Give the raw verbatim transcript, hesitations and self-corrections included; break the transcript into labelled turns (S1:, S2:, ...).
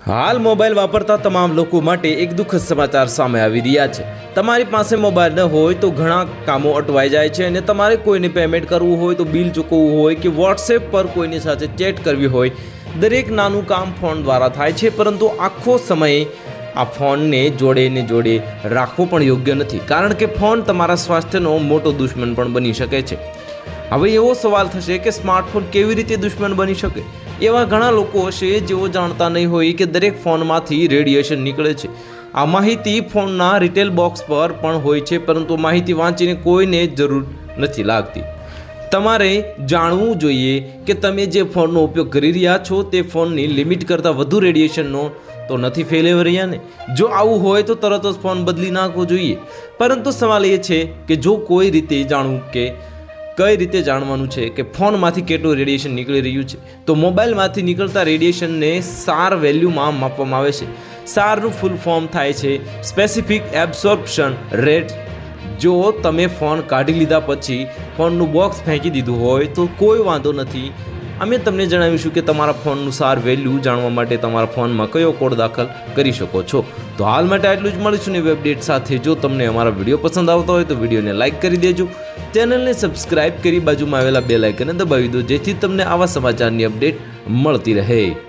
S1: हाल mobile वापरता तमाम लोगों माटे एक दुखद समाचार सामे आवी रह्या छे। तमारी पासे मोबाइल न होय तो घणा कामों अटवाई जाय छे अने तमारे कोईने पेमेंट करवुं होय तो बिल चूकवવું होय के व्हाट्सएप पर कोईनी साथे चेट करवी होय दरेक नानुं काम फोन द्वारा थाय छे, परंतु आखो समय आ फोन ने जोड़े ने जोड़े राखवो पण योग्य नथी, कारण के फोन तमारा स्वास्थ्यनो मोटो दुश्मन पण बनी शके छे। हवे एवो सवाल थशे के स्मार्टफोन केवी रीते दुश्मन बनी शके। एवा घणा लोको हशे जेओ जाणता नहीं होय के दरेक फोनमांथी रेडिएशन निकळे छे। आ माहिती फोनना रिटेल बॉक्स पर पण होय छे, परंतु माहिती वांचीने कोईने जरूर नथी लागती। तमारे जाणवुं जोईए के तमे जे फोननो उपयोग करी रह्या छो ते फोननी लिमिट करता वधु रेडिएशननो तो नहीं फैलावी रह्या ने। जो आवुं होय तो तरत ज फोन बदली नाखवो जोईए, परंतु सवाल ए छे के जो कोई रीते जाणवुं के कई रीते जाणवानुं छे के फोन मांथी केटલું रेडिएशन निकળી રહ્યું છે। तो मोबाइल मांथी निकळता रेडिएशन ने सार वेल्यू में मापवामां आवे छे। सारનું फूल फॉर्म थाय छे स्पेसिफिक एब्सोर्प्शन रेट। जो तमे फोन काढी लीधा पछी फोनનું बॉक्स फेंकी दीधुं होय तो कोई वांधो नथी। अमे तमने जणावीशुं के तमारा फोनનું सार वेल्यू जाणवा माटे तमारा फोनमां कयो कोड दाखल करी शको छो। तो हाल माटे आटલું જ મળીશું નવી અપડેટ સાથે। જો તમને અમારા વિડીયો પસંદ આવતો હોય તો વિડીયોને લાઇક કરી દેજો, ચેનલને સબસ્ક્રાઇબ કરી બાજુમાં આવેલા બેલ આઇકનને દબાવી દો, જેથી તમને આવા સમાચારની અપડેટ મળતી રહે।